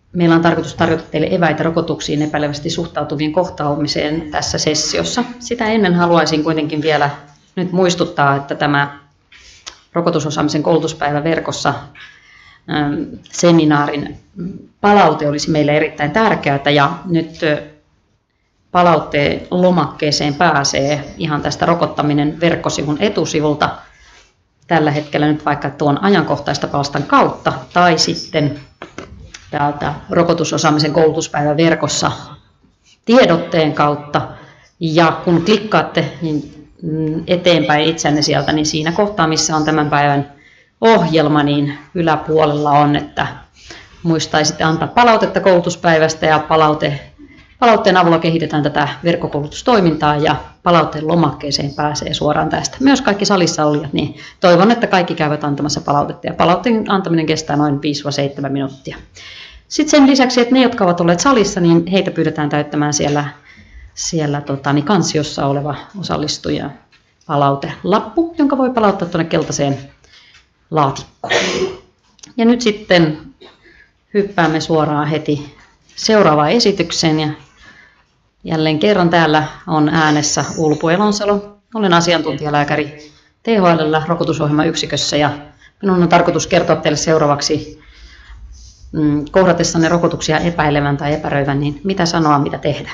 meillä on tarkoitus tarjota teille eväitä rokotuksiin epäilevästi suhtautuvien kohtaamiseen tässä sessiossa. Sitä ennen haluaisin kuitenkin vielä nyt muistuttaa, että tämä rokotusosaamisen koulutuspäivä verkossa seminaarin palaute olisi meille erittäin tärkeää ja nyt palautteen lomakkeeseen pääsee ihan tästä rokottaminen verkkosivun etusivulta tällä hetkellä nyt vaikka tuon ajankohtaista palstan kautta tai sitten täältä rokotusosaamisen koulutuspäivä verkossa tiedotteen kautta ja kun klikkaatte niin eteenpäin itsenne sieltä, niin siinä kohtaa, missä on tämän päivän ohjelma, niin yläpuolella on, että muistaisitte antaa palautetta koulutuspäivästä ja palautteen avulla kehitetään tätä verkkokoulutustoimintaa ja palautteen lomakkeeseen pääsee suoraan tästä. Myös kaikki salissa olijat, niin toivon, että kaikki käyvät antamassa palautetta ja palautteen antaminen kestää noin 5-7 minuuttia. Sitten sen lisäksi, että ne, jotka ovat olleet salissa, niin heitä pyydetään täyttämään siellä kansiossa oleva osallistuja palautelappu, jonka voi palauttaa tuonne keltaiseen laatikkoon. Ja nyt sitten hyppäämme suoraan heti seuraavaan esitykseen. Ja jälleen kerran täällä on äänessä Ulpu Elonsalo. Olen asiantuntijalääkäri THL:llä rokotusohjelman yksikössä ja minun on tarkoitus kertoa teille seuraavaksi kohdatessanne rokotuksia epäilevän tai epäröivän, niin mitä sanoa, mitä tehdä.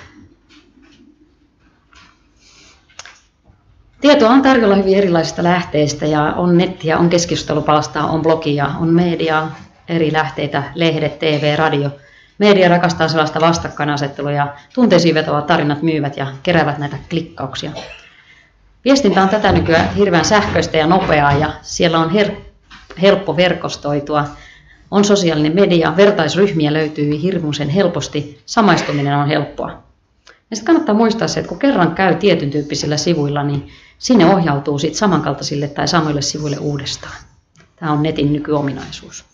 Tietoa on tarjolla hyvin erilaisista lähteistä ja on nettiä, on keskustelupalstaa, on blogia, on mediaa, eri lähteitä, lehdet, TV, radio. Media rakastaa sellaista vastakkainasettelua ja tunteisiin vetovat tarinat myyvät ja keräävät näitä klikkauksia. Viestintä on tätä nykyään hirveän sähköistä ja nopeaa ja siellä on helppo verkostoitua. On sosiaalinen media, vertaisryhmiä löytyy hirmuisen helposti, samaistuminen on helppoa. Ja sitten kannattaa muistaa se, että kun kerran käy tietyn tyyppisillä sivuilla, niin sinne ohjautuu sit samankaltaisille tai samoille sivuille uudestaan. Tämä on netin nykyominaisuus.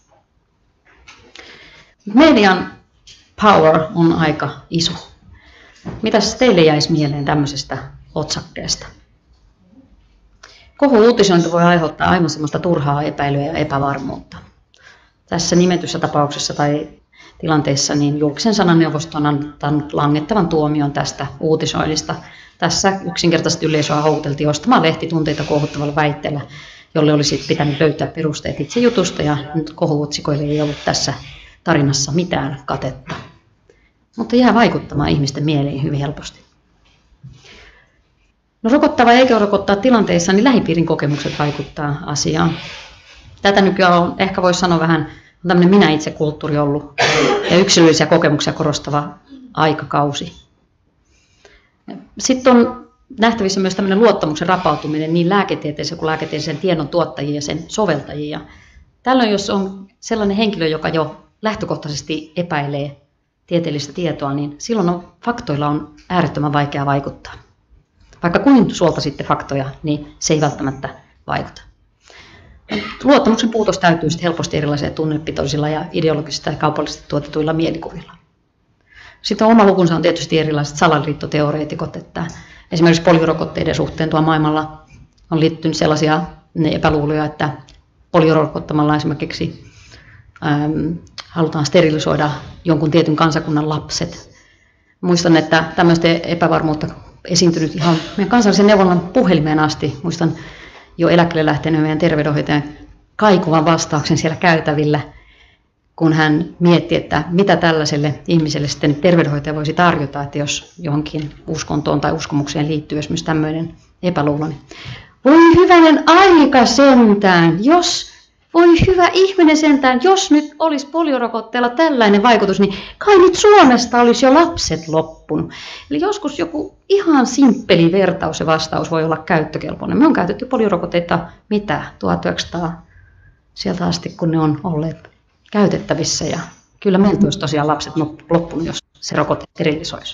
Median power on aika iso. Mitäs teille jäisi mieleen tämmöisestä otsakkeesta? Kohu-uutisointi voi aiheuttaa aivan semmoista turhaa epäilyä ja epävarmuutta. Tässä nimetyssä tapauksessa tai tilanteessa niin julkisen sananneuvosto on antanut langettavan tuomion tästä uutisoinnista. Tässä yksinkertaisesti yleisöä houkuteltiin ostamaan lehtitunteita kohuttavalla väitteellä, jolle olisi pitänyt löytää perusteet itse jutusta ja nyt kohuotsikoille ei ollut tässä tarinassa mitään katetta. Mutta jää vaikuttamaan ihmisten mieliin hyvin helposti. No rokottava eikä rokottaa tilanteissa, niin lähipiirin kokemukset vaikuttaa asiaan. Tätä nykyään on, ehkä voisi sanoa vähän, on tämmöinen minä-itse-kulttuuri ollut ja yksilöllisiä kokemuksia korostava aikakausi. Sitten on nähtävissä myös tämmöinen luottamuksen rapautuminen niin lääketieteellisen kuin lääketieteellisen tiedon tuottajia ja sen soveltajia. Tällöin, jos on sellainen henkilö, joka jo lähtökohtaisesti epäilee tieteellistä tietoa, niin silloin faktoilla on äärettömän vaikea vaikuttaa. Vaikka kuin suolta sitten faktoja, niin se ei välttämättä vaikuta. Luottamuksen puutos täytyy sitten helposti erilaisilla tunnepitoisilla ja ideologisista ja kaupallisesti tuotetuilla mielikuvilla. Sitten oma lukunsa on tietysti erilaiset salaliittoteoreetikot, että esimerkiksi poliorokotteiden suhteen tuolla maailmalla on liittynyt sellaisia epäluuloja, että poliorokottamalla esimerkiksi halutaan sterilisoida jonkun tietyn kansakunnan lapset. Muistan, että tämmöistä epävarmuutta esiintynyt ihan meidän kansallisen neuvonnan puhelimeen asti. Muistan jo eläkkeelle lähteneen meidän terveydenhoitajan kaikuvan vastauksen siellä käytävillä, kun hän mietti, että mitä tällaiselle ihmiselle sitten terveydenhoitaja voisi tarjota, että jos johonkin uskontoon tai uskomukseen liittyy esimerkiksi tämmöinen epäluulo. Niin voi hyvänen aika sentään, voi hyvä ihminen sentään, jos nyt olisi poliorokotteella tällainen vaikutus, niin kai nyt Suomesta olisi jo lapset loppunut. Eli joskus joku ihan simppeli vertaus ja vastaus voi olla käyttökelpoinen. Me on käytetty poliorokotteita 1900 sieltä asti, kun ne on olleet käytettävissä. Ja kyllä meiltä olisi tosiaan lapset loppunut, jos se rokote sterilisoisi.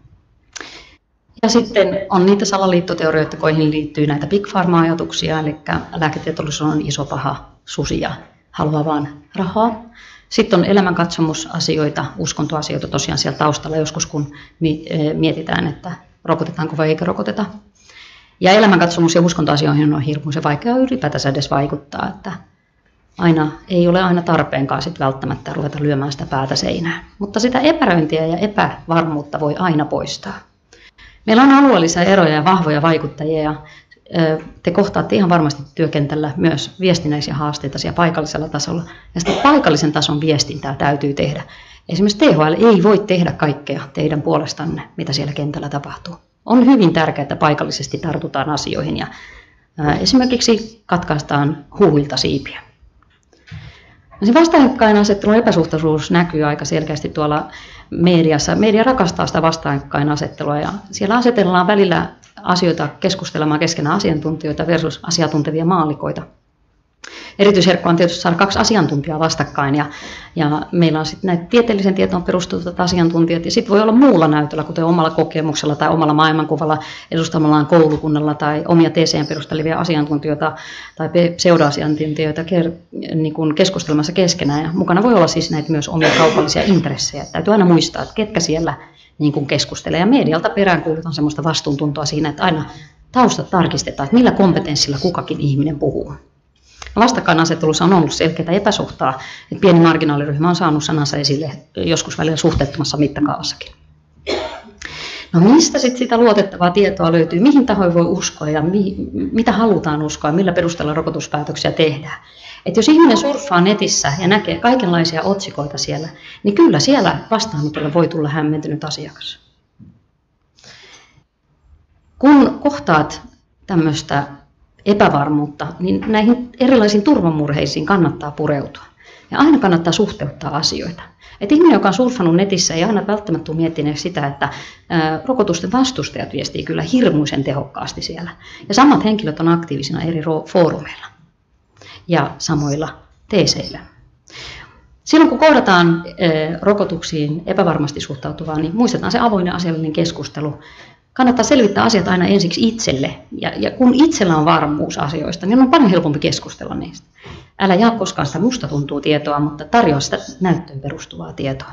Ja sitten on niitä salaliittoteorioita, joihin liittyy näitä big pharma-ajatuksia, eli lääketieteellisyys on iso paha susi ja haluaa vaan rahaa. Sitten on elämänkatsomusasioita, uskontoasioita tosiaan siellä taustalla joskus, kun mietitään, että rokotetaanko vai eikä rokoteta. Ja elämänkatsomus- ja uskontoasioihin on hirmuisen vaikea ylipäätänsä edes vaikuttaa. ei ole aina tarpeenkaan sit välttämättä ruveta lyömään sitä päätä seinään. Mutta sitä epäröintiä ja epävarmuutta voi aina poistaa. Meillä on alueellisia eroja ja vahvoja vaikuttajia ja te kohtaatte ihan varmasti työkentällä myös viestinnäisiä haasteita siellä paikallisella tasolla. Ja sitä paikallisen tason viestintää täytyy tehdä. Esimerkiksi THL ei voi tehdä kaikkea teidän puolestanne, mitä siellä kentällä tapahtuu. On hyvin tärkeää, että paikallisesti tartutaan asioihin ja esimerkiksi katkaistaan huuilta siipiä. Se vastakkainasettelun epäsuhtaisuus näkyy aika selkeästi tuolla mediassa. Media rakastaa sitä vastakkainasettelua ja siellä asetellaan välillä asioita keskustelemaan keskenään asiantuntijoita versus asiantuntevia maallikoita. Erityisherkkua on tietysti saada 2 asiantuntijaa vastakkain ja meillä on sitten näitä tieteellisen tietoon perustuvat asiantuntijat ja sitten voi olla muulla näytöllä, kuten omalla kokemuksella tai omalla maailmankuvalla edustamallaan koulukunnalla tai omia TC:n perustelevia asiantuntijoita tai pseudoasiantuntijoita niin kuin keskustelemassa keskenään. Ja mukana voi olla siis näitä myös omia kaupallisia intressejä. Täytyy aina muistaa, että ketkä siellä niin kuin keskustelee. Ja medialta peräänkuulutan sellaista vastuuntuntoa siinä, että aina taustat tarkistetaan, että millä kompetenssilla kukakin ihminen puhuu. Vastakkainasettelussa on ollut selkeää epäsuhtaa, että pieni marginaaliryhmä on saanut sanansa esille joskus välillä suhteettomassa mittakaavassakin. No mistä sitten sitä luotettavaa tietoa löytyy, mihin tahoihin voi uskoa ja mitä halutaan uskoa, millä perusteella rokotuspäätöksiä tehdään. Että jos ihminen surffaa netissä ja näkee kaikenlaisia otsikoita siellä, niin kyllä siellä vastaanotolle voi tulla hämmentynyt asiakas. Kun kohtaat tämmöistä epävarmuutta, niin näihin erilaisiin turvamurheisiin kannattaa pureutua. Ja aina kannattaa suhteuttaa asioita. Et ihminen, joka on surffannut netissä, ei aina välttämättä tule miettineeksi sitä, että rokotusten vastustajat viestii kyllä hirmuisen tehokkaasti siellä. Ja samat henkilöt on aktiivisina eri foorumeilla ja samoilla teeseillä. Silloin kun kohdataan rokotuksiin epävarmasti suhtautuvaa, niin muistetaan se avoin ja asiallinen keskustelu. Kannattaa selvittää asiat aina ensiksi itselle, ja kun itsellä on varmuus asioista, niin on paljon helpompi keskustella niistä. Älä jaa koskaan sitä musta tuntuu tietoa, mutta tarjoa sitä näyttöön perustuvaa tietoa.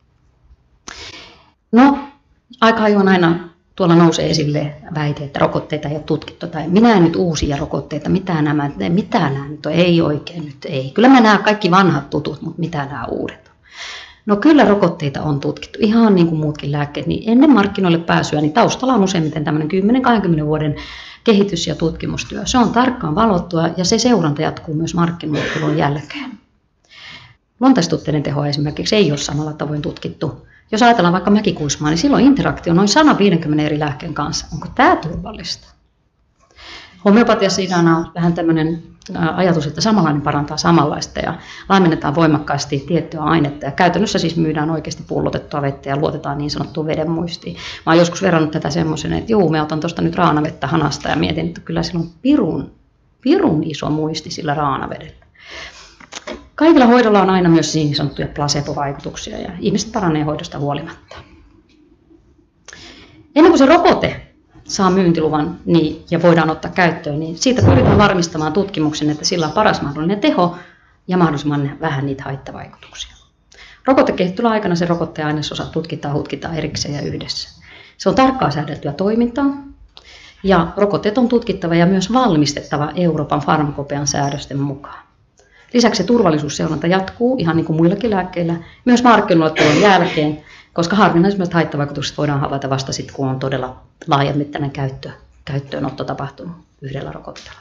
No, aika ajoin aina tuolla nousee esille väite, että rokotteita ei ole tutkittu, tai minä en nyt uusia rokotteita, mitä nämä nyt on, ei oikein nyt, ei. Kyllä mä näen kaikki vanhat tutut, mutta mitä nämä uudet. No kyllä rokotteita on tutkittu, ihan niin kuin muutkin lääkkeet, niin ennen markkinoille pääsyä, niin taustalla on useimmiten tämmöinen 10-20 vuoden kehitys- ja tutkimustyö. Se on tarkkaan valottua ja se seuranta jatkuu myös markkinoille tulon jälkeen. Luontaistuotteiden tehoa esimerkiksi ei ole samalla tavoin tutkittu. Jos ajatellaan vaikka mäkikuismaa, niin silloin interaktio noin 150 eri lääkkeen kanssa. Onko tämä turvallista? Homeopatiassa ideana on vähän tämmöinen ajatus, että samanlainen parantaa samanlaista ja laimennetaan voimakkaasti tiettyä ainetta. Ja käytännössä siis myydään oikeasti pullotettua vettä ja luotetaan niin sanottuun vedenmuistiin. Mä oon joskus verrannut tätä semmoisen, että mä otan tuosta nyt raanavettä hanasta ja mietin, että kyllä sillä on pirun iso muisti sillä raanavedellä. Kaikilla hoidolla on aina myös niin sanottuja placebo-vaikutuksia ja ihmiset paranee hoidosta huolimatta. Ennen kuin se rokote saa myyntiluvan ja voidaan ottaa käyttöön, niin siitä pyritään varmistamaan tutkimuksen, että sillä on paras mahdollinen teho ja mahdollisimman vähän niitä haittavaikutuksia. Rokotekehittelyn aikana se rokotteen ainesosa hutkitaan erikseen ja yhdessä. Se on tarkkaan säädeltyä toimintaa ja rokotteet on tutkittava ja myös valmistettava Euroopan farmakopean säädösten mukaan. Lisäksi se turvallisuusseuranta jatkuu ihan niin kuin muillakin lääkkeillä myös markkinoille tulon jälkeen, koska harvinaisimmat haittavaikutukset voidaan havaita vasta sitten, kun on todella laajamittainen käyttöönotto tapahtunut yhdellä rokotteella.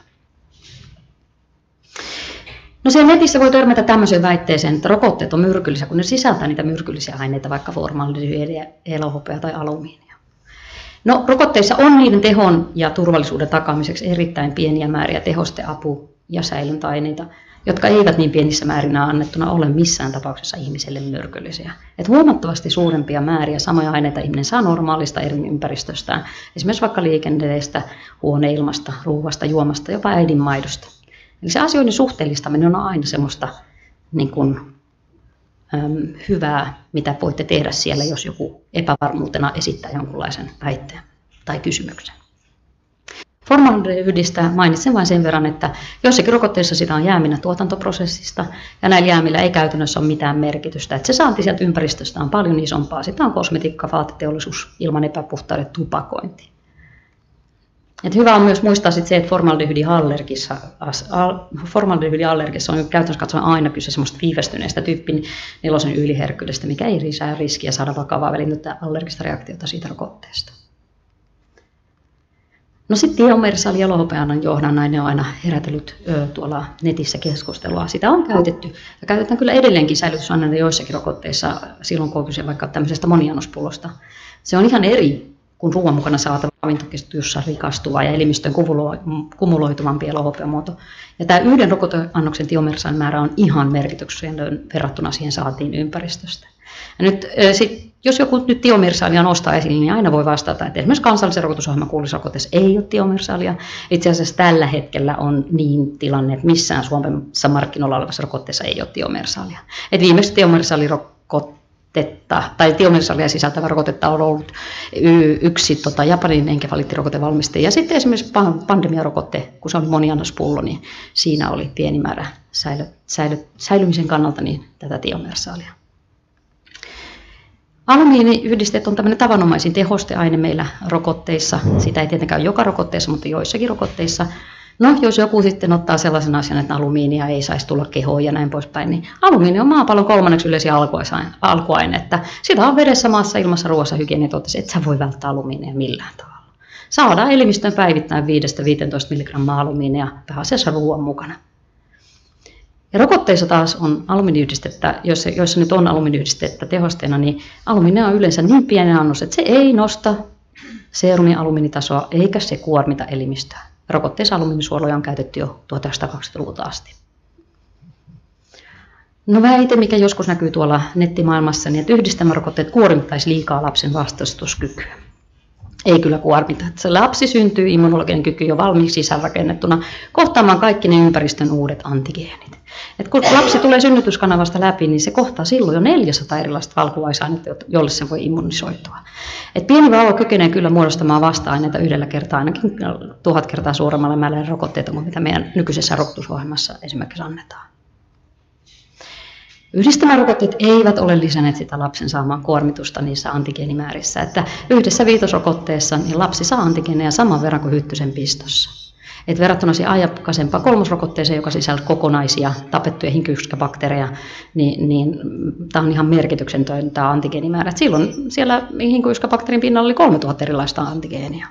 No siellä netissä voi törmätä tämmöiseen väitteeseen, että rokotteet on myrkyllisiä, kun ne sisältää niitä myrkyllisiä aineita, vaikka formaldehyydiä, elohopeaa tai alumiinia. No, rokotteissa on niiden tehon ja turvallisuuden takaamiseksi erittäin pieniä määriä tehosteapu- ja säilöntäaineita, jotka eivät niin pienissä määrinä annettuna ole missään tapauksessa ihmiselle myrkyllisiä. Et huomattavasti suurempia määriä samoja aineita ihminen saa normaalista ympäristöstään, esimerkiksi vaikka liikenteestä, huoneilmasta, ruuasta, juomasta, jopa äidinmaidosta. Eli se asioiden suhteellistaminen on aina semmoista niin kuin, hyvää, mitä voitte tehdä siellä, jos joku epävarmuutena esittää jonkunlaisen väitteen tai kysymyksen. Formaldehyydistä mainitsen vain sen verran, että jossakin rokotteissa sitä on jääminä tuotantoprosessista ja näillä jäämillä ei käytännössä ole mitään merkitystä. Että se saanti sieltä ympäristöstä on paljon isompaa. Sitä on kosmetiikka, vaateteollisuus, ilman epäpuhtaudet, tupakointi. Et hyvä on myös muistaa sit se, että formaldehydiallergissa on käytännössä katsoen aina kyse semmoista viivästyneestä tyyppi 4 yliherkkyydestä, mikä ei lisää riskiä saada vakavaa väliinnyttä allergista reaktiota siitä rokotteesta. No sitten tiomersali ja lohopeanan johdannainen on aina herätellyt tuolla netissä keskustelua. Sitä on käytetty ja käytetään kyllä edelleenkin säilytysaineita joissakin rokotteissa silloin, kun on kyse vaikka tämmöisestä moniannospullosta. Se on ihan eri kuin ruoan mukana saatava ravintoketjussa rikastuva ja elimistöön kumuloituvampi lohopeamuoto. Ja tämä yhden rokoteannoksen tiomersalin määrä on ihan merkityksellinen verrattuna siihen saatiin ympäristöstä. Ja nyt, jos joku nyt tiomersalia nostaa esille, niin aina voi vastata, että esimerkiksi kansallisen rokotusohjelman kuullisrokotteessa ei ole tiomersalia. Itse asiassa tällä hetkellä on niin tilanne, että missään Suomessa markkinoilla olevassa rokotteessa ei ole tiomersalia. Viimeksi tiomersalia sisältävä rokotetta on ollut yksi Japanin enkefalittirokotevalmistaja. Ja sitten esimerkiksi pandemiarokotte, kun se oli moniannospullo, niin siinä oli pieni määrä säilymisen kannalta niin tätä tiomersalia. Alumiiniyhdisteet on tämmöinen tavanomaisin tehosteaine meillä rokotteissa. Sitä ei tietenkään ole joka rokotteessa, mutta joissakin rokotteissa. No, jos joku sitten ottaa sellaisen asian, että alumiinia ei saisi tulla kehoon ja näin poispäin, niin alumiini on maapallon 3. yleisin alkuaine. Että sitä on vedessä, maassa, ilmassa, ruoassa, hygieniatuotteissa, et sä voi välttää alumiinia millään tavalla. Saadaan elimistöön päivittäin 5-15 mg alumiinia pääasiassa ruoan mukana. Ja rokotteissa taas on alumiiniyhdistettä, joissa nyt on alumiiniyhdistettä tehosteena, niin alumiini on yleensä niin pieni annos, että se ei nosta seerumin alumiinitasoa eikä se kuormita elimistöä. Rokotteissa alumiinisuoloja on käytetty jo 1920-luvulta asti. No väite, mikä joskus näkyy tuolla nettimaailmassa, niin että yhdistelmärokotteet kuormittaisi liikaa lapsen vastustuskykyä. Ei kyllä kuormita. Se lapsi syntyy immunologinen kyky jo valmiiksi sisäänrakennettuna kohtaamaan kaikki ne ympäristön uudet antigeenit. Et kun lapsi tulee synnytyskanavasta läpi, niin se kohtaa silloin jo 400 erilaista valkuaisainetta, jolle se voi immunisoitua. Et pieni vauva kykenee kyllä muodostamaan vasta-aineita yhdellä kertaa ainakin 1000 kertaa suuremmalla määrällä rokotteita kuin mitä meidän nykyisessä rokotusohjelmassa esimerkiksi annetaan. Yhdistelmärokotteet eivät ole lisänneet sitä lapsen saamaan kuormitusta niissä antigeenimäärissä, että yhdessä viitosrokotteessa niin lapsi saa antigeeneja saman verran kuin hyttysen pistossa. Et verrattuna siihen aikaisempaan 3. rokotteeseen, joka sisältää kokonaisia tapettuja hinkyyskäbakteereja, niin tämä on ihan merkityksetön tämä antigeenimäärä. Et silloin siellä hinkyyskäbakteerin pinnalla oli 3000 erilaista antigeenia.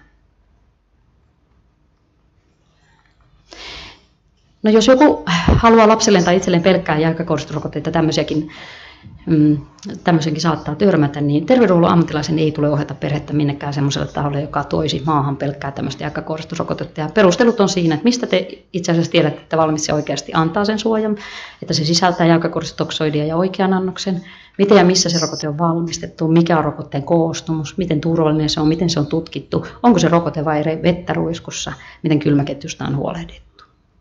No jos joku haluaa lapselleen tai itselleen pelkkää jäykkäkouristusrokotteita, tämmöisenkin saattaa törmätä, niin terveydenhuollon ammattilaisen ei tule ohjata perhettä minnekään semmoiselle taholle, joka toisi maahan pelkkää tämmöistä jäykkäkouristusrokotetta. Ja perustelut on siinä, että mistä te itse asiassa tiedätte, että valmistaja oikeasti antaa sen suojan, että se sisältää jäykkäkouristustoksoidia ja oikean annoksen, miten ja missä se rokote on valmistettu, mikä on rokotteen koostumus, miten turvallinen se on, miten se on tutkittu, onko se rokote vai vettä ruiskussa, miten kylmäketjusta on huolehdittu.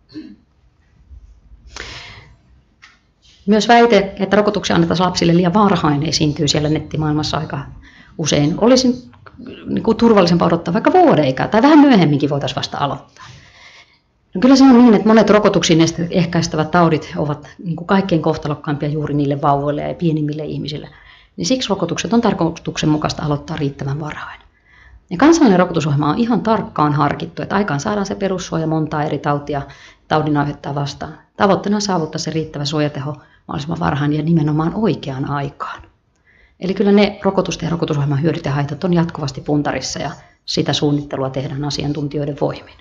Myös väite, että rokotuksia annetaan lapsille liian varhain, esiintyy siellä nettimaailmassa aika usein. Olisi turvallisempaa odottaa vaikka vuoden ikää, tai vähän myöhemminkin voitaisiin vasta aloittaa. No kyllä se on niin, että monet rokotuksiin ehkäistävät taudit ovat kaikkein kohtalokkaimpia juuri niille vauvoille ja pienimmille ihmisille. Niin siksi rokotukset on tarkoituksenmukaista aloittaa riittävän varhain. Ja kansallinen rokotusohjelma on ihan tarkkaan harkittu, että aikaan saadaan se perussuoja montaa eri tautia taudin aiheuttaa vastaan. Tavoitteena on saavuttaa se riittävä suojateho mahdollisimman varhain ja nimenomaan oikeaan aikaan. Eli kyllä ne rokotusten ja rokotusohjelman hyödyt ja haitat on jatkuvasti puntarissa ja sitä suunnittelua tehdään asiantuntijoiden voimin.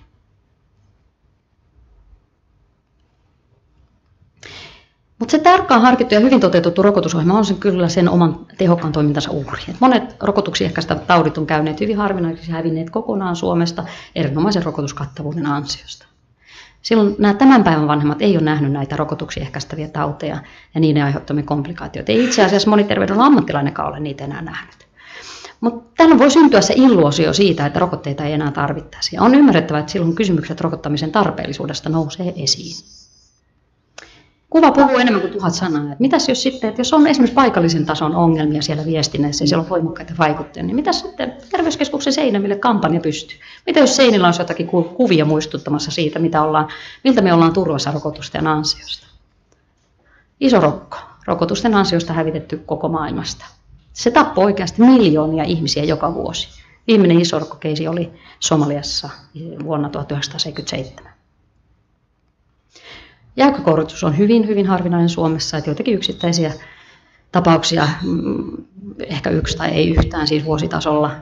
Mutta se tarkkaan harkittu ja hyvin toteutettu rokotusohjelma on kyllä sen oman tehokkaan toimintansa uhri. Et monet rokotuksia ehkäistävät taudit on käyneet hyvin harvinaisiksi ja hävinneet kokonaan Suomesta erinomaisen rokotuskattavuuden ansiosta. Silloin nämä tämän päivän vanhemmat ei ole nähnyt näitä rokotuksia ehkäistäviä tauteja ja niiden aiheuttamia komplikaatioita. Ei itse asiassa moni terveydenhuollon ammattilainenkaan ole niitä enää nähnyt. Mutta tällöin voi syntyä se illuusio siitä, että rokotteita ei enää tarvittaisi. Ja on ymmärrettävä, että silloin kysymykset rokottamisen tarpeellisuudesta nousee esiin. Kuva puhuu enemmän kuin 1000 sanaa. Että mitäs jos sitten, että jos on esimerkiksi paikallisen tason ongelmia siellä viestinnässä ja siellä on voimakkaita vaikutteita, niin mitäs sitten terveyskeskuksen seinämille kampanja pystyy? Mitä jos seinillä on jotakin kuvia muistuttamassa siitä, miltä me ollaan turvassa rokotusten ansiosta? Iso rokko. Rokotusten ansiosta hävitetty koko maailmasta. Se tappoi oikeasti miljoonia ihmisiä joka vuosi. Viimeinen iso rokkokeisi oli Somaliassa vuonna 1977. Jäykkäkouritus on hyvin, hyvin harvinainen Suomessa, että joitakin yksittäisiä tapauksia, ehkä yksi tai ei yhtään siis vuositasolla.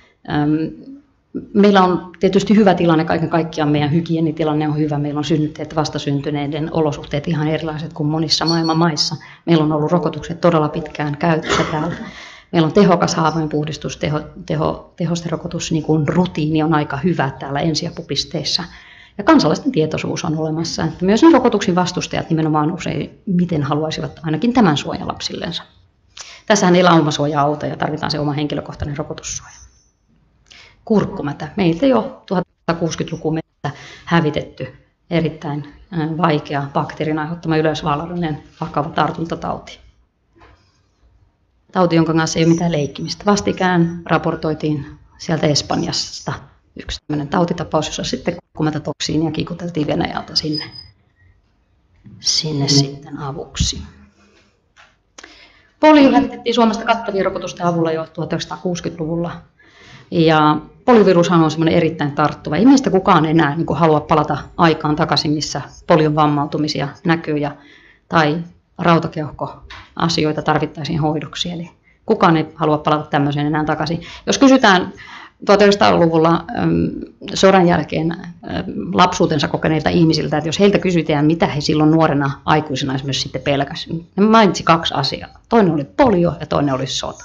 Meillä on tietysti hyvä tilanne kaiken kaikkiaan, meidän hygienitilanne on hyvä, meillä on synnytteet vastasyntyneiden olosuhteet ihan erilaiset kuin monissa maailman maissa. Meillä on ollut rokotukset todella pitkään käytössä täällä. Meillä on tehokas haavoinpuhdistus, tehosterokotus, niin kuin rutiini on aika hyvä täällä ensiapupisteessä. Ja kansalaisten tietoisuus on olemassa, että myös ne rokotuksen vastustajat nimenomaan usein miten haluaisivat ainakin tämän suojan lapsillensa. Tässähän ei laumasuoja auta ja tarvitaan se oma henkilökohtainen rokotussuoja. Kurkkumätä. Meiltä jo 1960-luvun mennessä hävitetty erittäin vaikea bakteerin aiheuttama yleisvaarallinen vakava tartuntatauti. Tauti, jonka kanssa ei ole mitään leikkimistä. Vastikään raportoitiin sieltä Espanjasta yksi tämmöinen tautitapaus, jossa sitten kurkkumätätoksiinia kiikuteltiin Venäjältä sinne sitten avuksi. Polio hävitettiin Suomesta kattavien rokotusten avulla jo 1960-luvulla. Ja poliovirushan on semmoinen erittäin tarttuva. Ei meistä kukaan enää niin halua palata aikaan takaisin, missä polion vammautumisia näkyy tai rautakeuhkoasioita tarvittaisiin hoidoksi. Eli kukaan ei halua palata tämmöiseen enää takaisin. Jos kysytään 1900-luvulla sodan jälkeen lapsuutensa kokeneilta ihmisiltä, että jos heiltä kysytään, mitä he silloin nuorena aikuisena esimerkiksi sitten pelkäsivät, niin he mainitsi kaksi asiaa. Toinen oli polio ja toinen oli sota.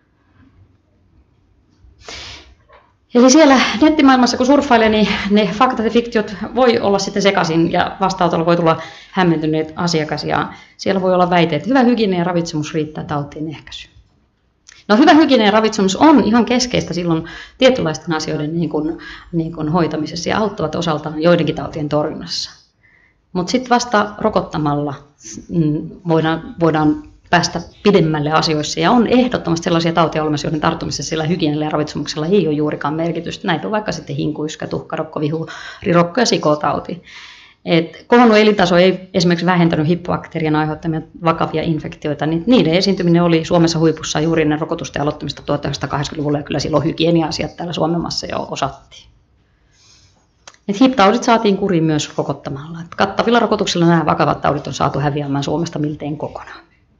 Eli siellä nettimaailmassa, kun surffailee, niin ne faktat ja fiktiot voi olla sitten sekaisin ja vastaanotolla voi tulla hämmentyneet asiakas ja siellä voi olla väite, että hyvä hygienia ja ravitsemus riittää tautien ehkäisyyn. No hyvä hygienia ja ravitsemus on ihan keskeistä silloin tietynlaisten asioiden niin kuin hoitamisessa ja auttavat osaltaan joidenkin tautien torjunnassa. Mutta sitten vasta rokottamalla voidaan päästä pidemmälle asioissa. Ja on ehdottomasti sellaisia tauteja olemassa, joiden tarttumisessa sillä hygienialla ja ravitsemuksella ei ole juurikaan merkitystä. Näitä on vaikka sitten hinkuyskä, tuhkarokko, vihurirokko ja sikotauti. Kohonnut elintaso ei esimerkiksi vähentänyt hippobakteerien aiheuttamia vakavia infektioita, niin niiden esiintyminen oli Suomessa huipussa juuri ennen rokotusten aloittamista 1980-luvulla, ja kyllä silloin hygienia-asiat täällä Suomessa jo osattiin. HIV-taudit saatiin kuriin myös rokottamalla. Kattavilla rokotuksilla nämä vakavat taudit on saatu häviämään Suomesta miltein kokonaan.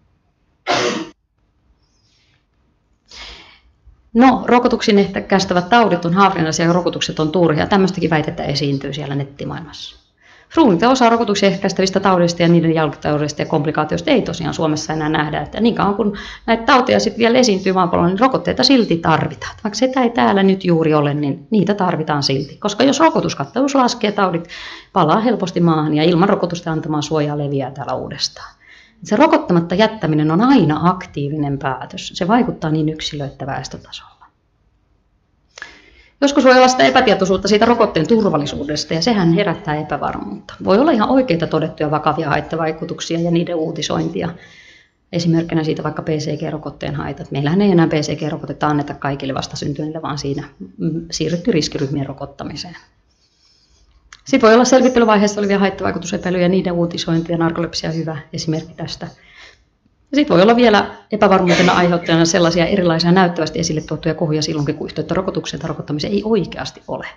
No, rokotuksiin ehkäistävät taudit on harvinaisia ja rokotukset on turhia. Tämmöistäkin väitettä esiintyy siellä nettimaailmassa. Suurinta osa rokotuksia ehkäistävistä taudeista ja niiden jälkitaudeista ja komplikaatioista ei tosiaan Suomessa enää nähdä. Että niin kauan kun näitä tauteja sitten vielä esiintyy maapallolla, niin rokotteita silti tarvitaan. Vaikka sitä ei täällä nyt juuri ole, niin niitä tarvitaan silti. Koska jos rokotuskattavuus laskee, taudit palaa helposti maahan ja ilman rokotusta antamaan suojaa leviää täällä uudestaan. Se rokottamatta jättäminen on aina aktiivinen päätös. Se vaikuttaa niin yksilö- että väestötasolla. Joskus voi olla sitä epätietoisuutta siitä rokotteen turvallisuudesta ja sehän herättää epävarmuutta. Voi olla ihan oikeita todettuja vakavia haittavaikutuksia ja niiden uutisointia. Esimerkkinä siitä vaikka BCG-rokotteen haitat. Meillähän ei enää BCG-rokotetta anneta kaikille vastasyntyneille, vaan siinä siirrytty riskiryhmien rokottamiseen. Sitten voi olla selvittelyvaiheessa olevia haittavaikutusepäilyjä ja niiden uutisointia. Narkolepsia on hyvä esimerkki tästä. Sitten voi olla vielä epävarmuutena aiheuttajana sellaisia erilaisia näyttävästi esille tuotuja kohuja silloinkin, kun yhteyttä rokotukseen tai rokottamiseen ei oikeasti ole.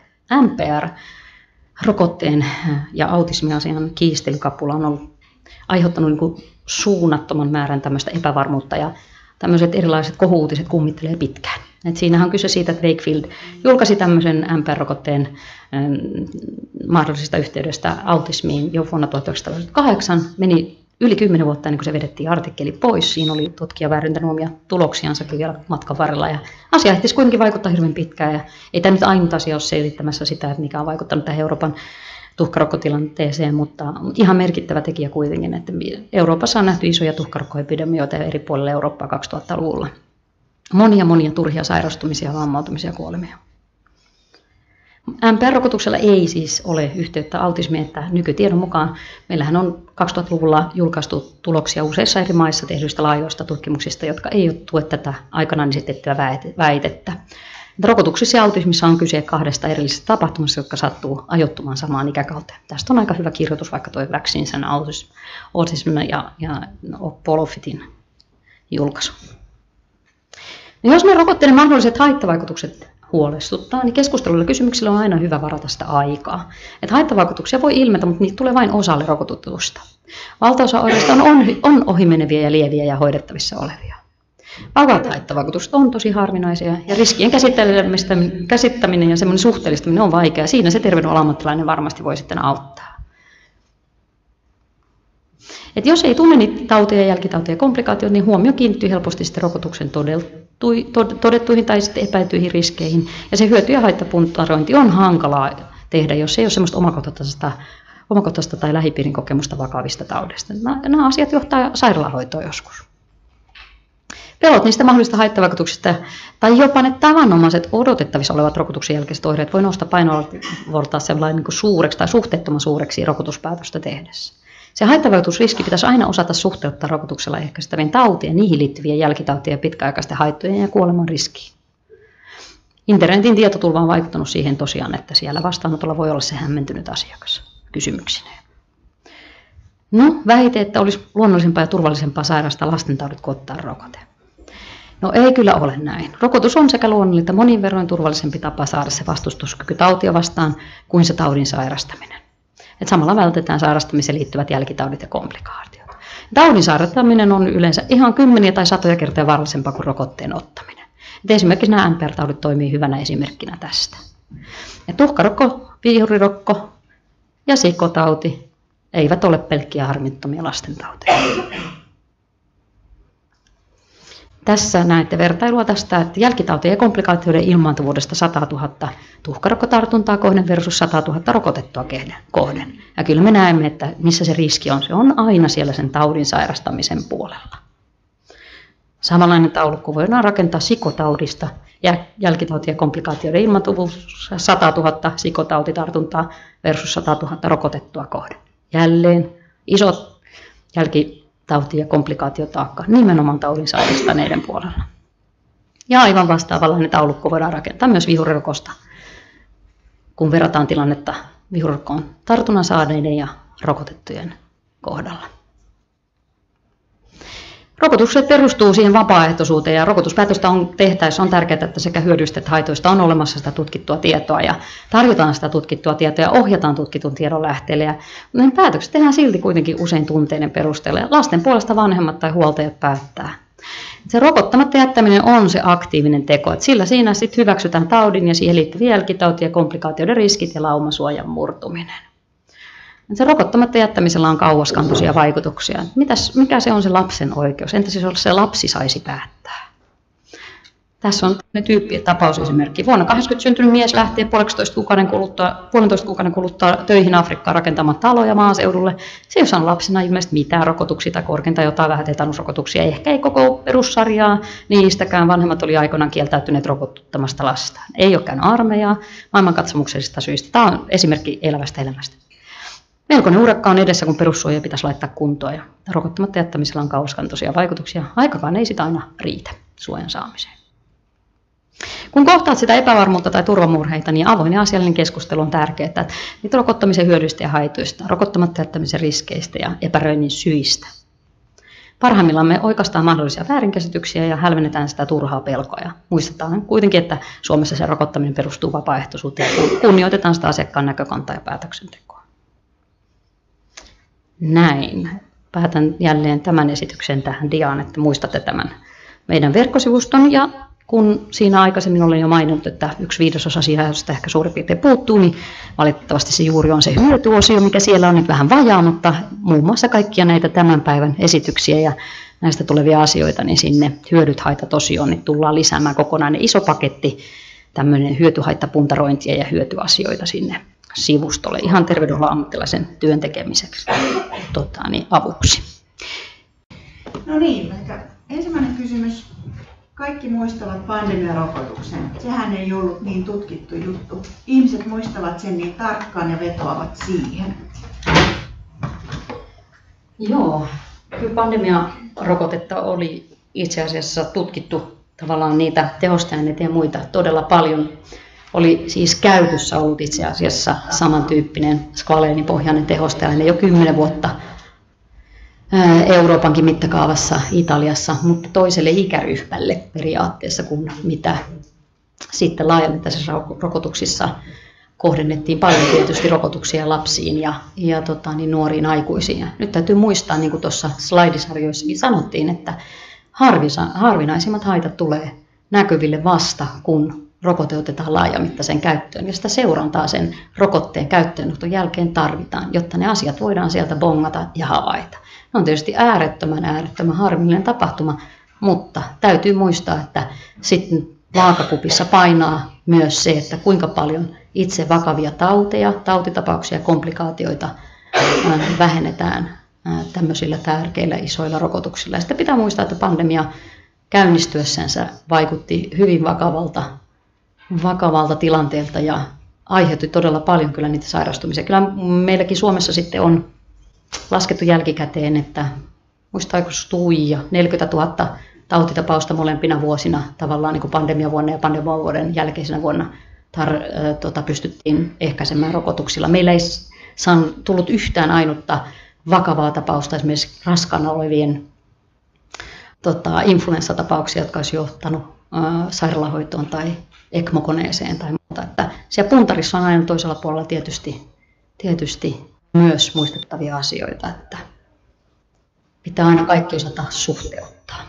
MPR-rokotteen ja autismiasian kiistelykapula on ollut aiheuttanut niin suunnattoman määrän tämmöistä epävarmuutta ja tämmöiset erilaiset kohu-uutiset kummittelee pitkään. Siinähän on kyse siitä, että Wakefield julkaisi tämmöisen MPR-rokotteen mahdollisesta yhteydestä autismiin jo vuonna 1998. Meni yli 10 vuotta ennen kuin se vedettiin artikkeli pois. Siinä oli tutkija väärentänyt omia tuloksiansakin vielä matkan varrella. Ja asia ehtisi kuitenkin vaikuttaa hirveän pitkään. Ja ei tämä nyt ainut asia ole selittämässä sitä, että mikä on vaikuttanut tähän Euroopan tuhkarokkotilanteeseen, mutta ihan merkittävä tekijä kuitenkin, että Euroopassa on nähty isoja tuhkarokkoepidemioita eri puolilla Eurooppaa 2000-luvulla. Monia turhia sairastumisia, vammautumisia ja kuolemia. MPR-rokotuksella ei siis ole yhteyttä autismiin, että nykytiedon mukaan meillähän on 2000-luvulla julkaistu tuloksia useissa eri maissa tehdyistä laajoista tutkimuksista, jotka ei ole tue tätä aikanaan esitettyä väitettä. Rokotuksissa ja autismissa on kyse kahdesta erillisestä tapahtumasta, jotka sattuu ajoittumaan samaan ikäkauteen. Tästä on aika hyvä kirjoitus, vaikka tuo Vaccines and Autism ja Polofitin julkaisu. No jos ne rokotteiden mahdolliset haittavaikutukset huolestuttaa, niin keskustelulla ja kysymyksillä on aina hyvä varata sitä aikaa. Että haittavaikutuksia voi ilmetä, mutta niitä tulee vain osalle rokotetusta. Valtaosa oireista on ohimeneviä ja lieviä ja hoidettavissa olevia. Vakavat haittavaikutukset on tosi harvinaisia ja riskien käsittäminen ja semmoinen suhteellistaminen on vaikeaa. Siinä se terveydenhuollon ammattilainen varmasti voi sitten auttaa. Et jos ei tunne niitä tauteja, jälkitauteja ja komplikaatioita, niin huomio kiinnittyy helposti sitten rokotuksen todettuihin tai sitten epäiltyihin riskeihin. Ja se hyöty- ja haittapuntarointi on hankalaa tehdä, jos ei ole semmoista omakohtaista tai lähipiirin kokemusta vakavista taudeista. Nämä asiat johtaa sairaalahoitoon joskus. Pelot niistä mahdollisista haittavaikutuksista tai jopa ne tavanomaiset odotettavissa olevat rokotuksen jälkeiset oireet voi nousta painoarvoltaan sellainen niin kuin suureksi tai suhteettoman suureksi rokotuspäätöstä tehdessä. Se haittavaikutusriski pitäisi aina osata suhteuttaa rokotuksella ehkäistävien tautien, niihin liittyvien jälkitautien ja pitkäaikaisten haittojen ja kuoleman riskiin. Internetin tietotulva on vaikuttanut siihen tosiaan, että siellä vastaanotolla voi olla se hämmentynyt asiakas kysymyksineen. No, väite, että olisi luonnollisempaa ja turvallisempaa sairastaa lastentaudit kuin ottaa rokote. No ei kyllä ole näin. Rokotus on sekä luonnollinen että monin verroin turvallisempi tapa saada se vastustuskyky tautia vastaan kuin se taudin sairastaminen. Et samalla vältetään sairastamiseen liittyvät jälkitaudit ja komplikaatiot. Taudin sairastaminen on yleensä ihan kymmeniä tai satoja kertoja vaarallisempaa kuin rokotteen ottaminen. Et esimerkiksi nämä MPR-taudit toimii hyvänä esimerkkinä tästä. Et tuhkarokko, viihurirokko ja sikotauti eivät ole pelkkiä harmittomia lastentauteja. Tässä näette vertailua tästä, että jälkitautien ja komplikaatioiden ilmaantuvuudesta 100 000 tuhkarokkotartuntaa kohden versus 100 000 rokotettua kohden. Ja kyllä me näemme, että missä se riski on. Se on aina siellä sen taudin sairastamisen puolella. Samanlainen taulukko voidaan rakentaa sikotaudista. Jälkitautien ja komplikaatioiden ilmaantuvuus 100 000 sikotautitartuntaa versus 100 000 rokotettua kohden. Jälleen isot jälkitauti- ja komplikaatiotaakka nimenomaan taudin sairastaneiden puolella. Ja aivan vastaavanlainen taulukko voidaan rakentaa myös vihurirokosta, kun verrataan tilannetta vihurirokkoon tartunnan saaneiden ja rokotettujen kohdalla. Rokotukset perustuu siihen vapaaehtoisuuteen ja rokotuspäätöstä tehtäessä on tärkeää, että sekä hyödyistä että haitoista on olemassa sitä tutkittua tietoa ja tarjotaan sitä tutkittua tietoa ja ohjataan tutkitun tiedon lähteelle. Ja päätökset tehdään silti kuitenkin usein tunteiden perusteella ja lasten puolesta vanhemmat tai huoltajat päättää. Se rokottamatta jättäminen on se aktiivinen teko, että sillä siinä sitten hyväksytään taudin ja siihen liittyviä jälkitautien ja komplikaatioiden riskit ja laumasuojan murtuminen. Se rokottamatta jättämisellä on kauaskantoisia vaikutuksia. Mikä se on se lapsen oikeus? Entä siis se lapsi saisi päättää? Tässä on tapausesimerkki. Vuonna 80 syntynyt mies lähtee puolentoista kuukauden kuluttua töihin Afrikkaan rakentamaan taloja maaseudulle. Se ei ole saanut lapsena ilmeisesti mitään rokotuksia tai korkeinta jotain vähän tetanusrokotuksia. Ehkä ei koko perussarjaa niistäkään. Vanhemmat oli aikoinaan kieltäytyneet rokotuttamasta lastaan. Ei ole käynyt armeijaa maailmankatsomuksellisista syistä. Tämä on esimerkki elävästä elämästä. Melkoinen urakka on edessä, kun perussuoja pitäisi laittaa kuntoon ja rokottamatta jättämisellä on kauaskantoisia vaikutuksia. Aikakaan ei sitä aina riitä suojan saamiseen. Kun kohtaat sitä epävarmuutta tai turvamurheita, niin avoin ja asiallinen keskustelu on tärkeää. Niitä rokottamisen hyödyistä ja haitoista, rokottamatta jättämisen riskeistä ja epäröinnin syistä. Parhaimmillaan me oikaistaan mahdollisia väärinkäsityksiä ja hälvennetään sitä turhaa pelkoa. Ja muistetaan kuitenkin, että Suomessa se rokottaminen perustuu vapaaehtoisuuteen ja kunnioitetaan sitä asiakkaan näkökantaa ja päätöksentekoa. Näin. Päätän jälleen tämän esityksen tähän diaan, että muistatte tämän meidän verkkosivuston. Ja kun siinä aikaisemmin olen jo maininnut, että 1/5 sijasta ehkä suurin piirtein puuttuu, niin valitettavasti se juuri on se hyötyosio, mikä siellä on nyt vähän vajaa, mutta muun muassa kaikkia näitä tämän päivän esityksiä ja näistä tulevia asioita, niin sinne hyödyt haitat osioon niin tullaan lisäämään kokonainen iso paketti, tämmöinen hyötyhaittapuntarointia ja hyötyasioita sinne sivustolle ihan terveydenhuollon ammattilaisen työn tekemiseksi avuksi. No niin, ensimmäinen kysymys. Kaikki muistavat pandemiarokotuksen. Sehän ei ollut niin tutkittu juttu. Ihmiset muistavat sen niin tarkkaan ja vetoavat siihen. Joo, kyllä pandemiarokotetta oli itse asiassa tutkittu tavallaan niitä tehosteaineita ja muita todella paljon. Oli siis käytössä ollut itse asiassa samantyyppinen skvaleenipohjainen tehosteaine jo 10 vuotta Euroopankin mittakaavassa Italiassa, mutta toiselle ikäryhmälle periaatteessa kuin mitä Sitten laajamittaisissa rokotuksissa kohdennettiin paljon tietysti rokotuksia lapsiin ja nuoriin aikuisiin. Ja nyt täytyy muistaa, niin kuin tuossa slaidisarjoissakin sanottiin, että harvinaisimmat haitat tulee näkyville vasta, kun rokote otetaan laajamittaisen käyttöön. Ja sitä seurantaa sen rokotteen käyttöönoton jälkeen tarvitaan, jotta ne asiat voidaan sieltä bongata ja havaita. Ne on tietysti äärettömän harmillinen tapahtuma, mutta täytyy muistaa, että sitten vaakakupissa painaa myös se, että kuinka paljon itse vakavia tauteja, tautitapauksia ja komplikaatioita vähennetään tämmöisillä tärkeillä isoilla rokotuksilla. Ja sitten pitää muistaa, että pandemia käynnistyessänsä vaikutti hyvin vakavalta tilanteelta ja aiheutti todella paljon kyllä niitä sairastumisia. Kyllä meilläkin Suomessa sitten on laskettu jälkikäteen, että muistaako Tuija 40 000 tautitapausta molempina vuosina tavallaan niin kuin pandemiavuonna ja pandemiavuoden jälkeisenä vuonna pystyttiin ehkäisemään rokotuksilla. Meillä ei tullut yhtään ainutta vakavaa tapausta, esimerkiksi raskaana olevien influenssatapauksia, jotka olisi johtanut sairaalahoitoon tai ECMO-koneeseen tai muuta. Että siellä puntarissa on aina toisella puolella tietysti myös muistettavia asioita, että pitää aina kaikki osata suhteuttaa.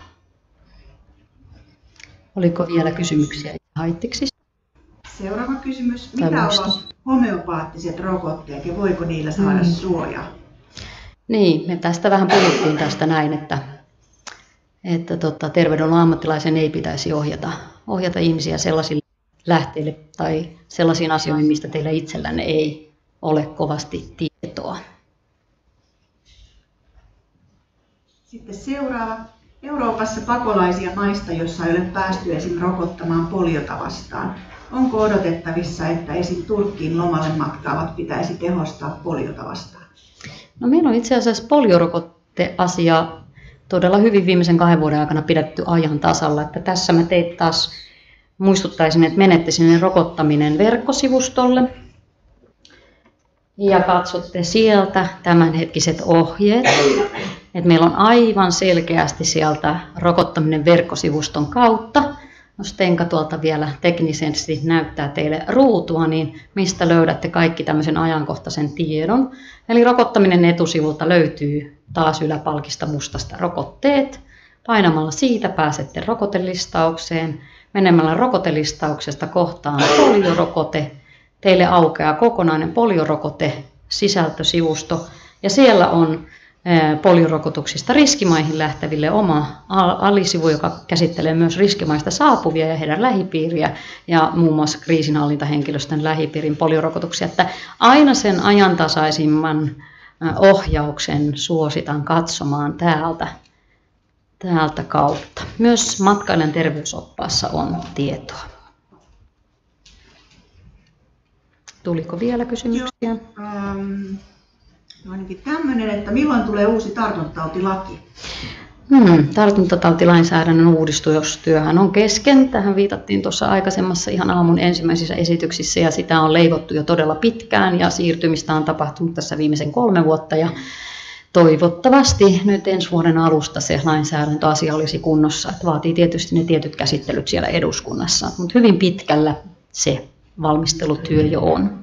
Oliko vielä kysymyksiä haittiksista? Seuraava kysymys. Mitä ovat homeopaattiset rokotteet ja voiko niillä saada suojaa? Niin, me tästä vähän puhuttiin tästä näin, että terveydenhuollon ammattilaisen ei pitäisi ohjata ihmisiä sellaisille lähteille tai sellaisiin asioihin, mistä teillä itsellänne ei ole kovasti tietoa. Sitten seuraava. Euroopassa pakolaisia maista, joissa ei ole päästy esim. Rokottamaan poliota vastaan. Onko odotettavissa, että esim. Turkkiin lomalle matkaavat pitäisi tehostaa poliota vastaan? No, meillä on itse asiassa poliorokotteasia todella hyvin viimeisen 2 vuoden aikana pidetty ajan tasalla. Että tässä mä teitä taas muistuttaisin, että menette sinne rokottaminen verkkosivustolle ja katsotte sieltä tämänhetkiset ohjeet. Et meillä on aivan selkeästi sieltä rokottaminen verkkosivuston kautta. Jos Tenka tuolta vielä teknisesti näyttää teille ruutua, niin mistä löydätte kaikki tämmöisen ajankohtaisen tiedon. Eli rokottaminen etusivulta löytyy taas yläpalkista mustasta rokotteet. Painamalla siitä pääsette rokotelistaukseen. Menemällä rokotelistauksesta kohtaan poliorokote. Teille aukeaa kokonainen poliorokote sisältösivusto ja siellä on poliorokotuksista riskimaihin lähteville oma alisivu, joka käsittelee myös riskimaista saapuvia ja heidän lähipiiriä ja muun muassa kriisinhallintahenkilöstön lähipiirin poliorokotuksia. Että aina sen ajantasaisimman ohjauksen suositan katsomaan täältä kautta. Myös matkailijan terveysoppaassa on tietoa. Tuliko vielä kysymyksiä? Ainakin tämmöinen, että milloin tulee uusi tartuntatautilaki? Tartuntatautilainsäädännön uudistustyöhän on kesken. Tähän viitattiin tuossa aikaisemmassa ihan aamun ensimmäisissä esityksissä ja sitä on leivottu jo todella pitkään ja siirtymistä on tapahtunut tässä viimeisen 3 vuotta ja toivottavasti nyt ensi vuoden alusta se lainsäädäntöasia olisi kunnossa. Että vaatii tietysti ne tietyt käsittelyt siellä eduskunnassa, mutta hyvin pitkällä se valmistelutyö jo on.